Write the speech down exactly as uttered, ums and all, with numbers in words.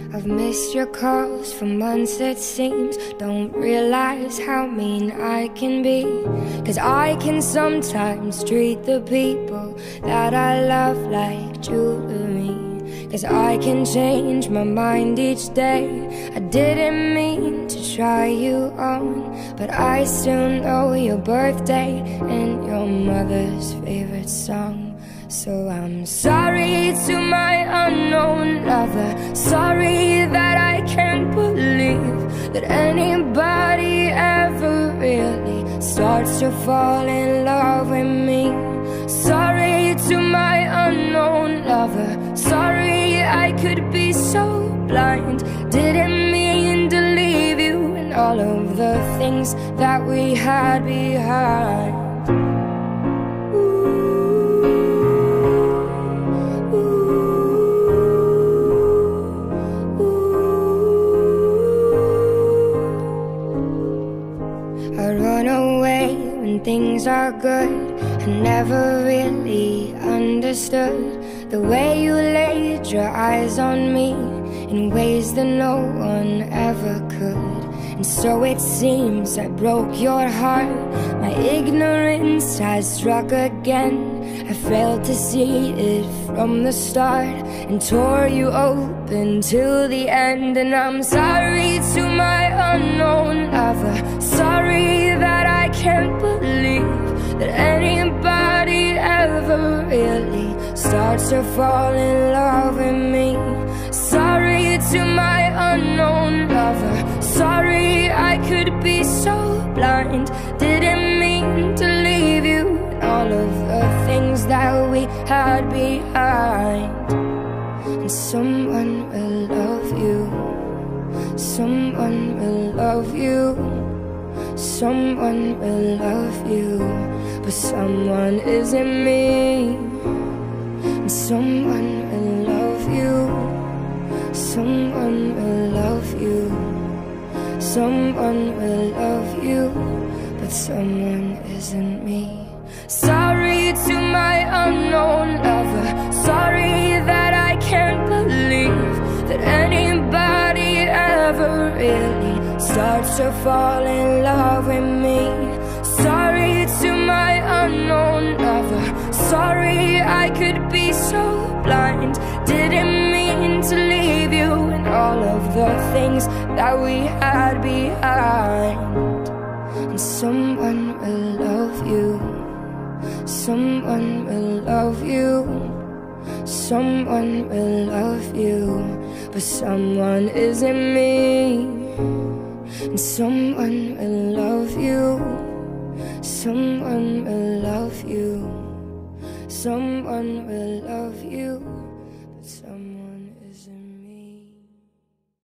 I've missed your calls for months it seems. Don't realize how mean I can be, 'cause I can sometimes treat the people that I love like jewelry. 'Cause I can change my mind each day. I didn't mean to try you on, but I still know your birthday and your mother's favorite song. So I'm sorry to my unknown lover. Sorry that I can't believe that anybody ever really starts to fall in love with me. Sorry to my unknown lover. Sorry I could be so blind. Didn't mean to leave you and all of the things that we had behind. I run away when things are good. I never really understood the way you laid your eyes on me in ways that no one ever could. And so it seems I broke your heart. My ignorance has struck again. I failed to see it from the start and tore you open till the end. And I'm sorry to my unknown lover. Sorry that I can't believe that anybody ever really starts to fall in love with me. Sorry to my unknown lover. Sorry I could be so blind. Didn't mean to leave you and all of the things that we had behind. And someone will love you. Someone will love you. Someone will love you, but someone isn't me. And someone will love you. Someone will love you. Someone will love you, but someone isn't me. Sorry to my unknown lover. Sorry that I can't believe that anybody ever really starts to fall in love with me. Sorry to my unknown lover. Sorry I could be so blind. Didn't mean to leave you and all of the things that we had behind. And someone will love you. Someone will love you. Someone will love you, but someone isn't me. And someone will love you. Someone will love you. Someone will love you.